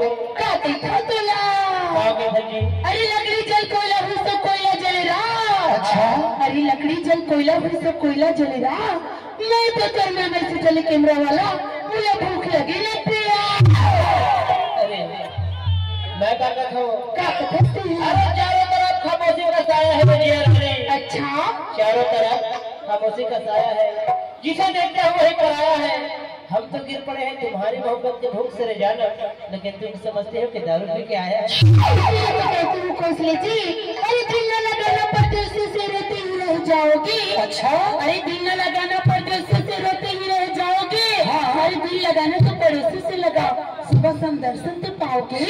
के का देखो तोला जी। अरे लकड़ी जल कोयला हुई तो कोयला जलेगा। अच्छा। अरे लकड़ी जल कोयला हुई तो कोयला जलेगा। मैं तो करना में से चले कैमरा वाला मुझे भूख लगी ना पिया। अरे मैं क्या कहता हूँ अरे अरे चारों तरफ खामोशी का साया है भैया रे। अच्छा चारों तरफ खामोशी का साया है, जिसे देखते हुए ही कराया है। हम तो गिर पड़े हैं तुम्हारी मोहब्बत के भूख से जाना, लेकिन तुम समझते हो कि दारू पी के आया है। कौशले जी अरे दिन न लगाना परदेसी से रहते ही रह जाओगे। अच्छा। अरे दिन न लगाना परदेसी से रहते ही रह जाओगे। अरे दिल लगाना तो पड़ोसी से लगाओ, सुबह शाम दर्शन तो पाओगे।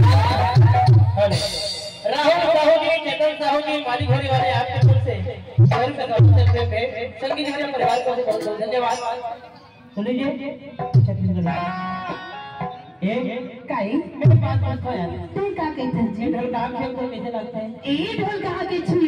राहुल साहू जी, चेतन साहू जी, माली घोड़ी वाले आपके तरफ से संगीत परिवार को बहुत बहुत धन्यवाद। सुनिए काई मेरे पास 5 तू का कहते जी ढोल का खेल को कैसे लगता है? ढोल कहाँ के छू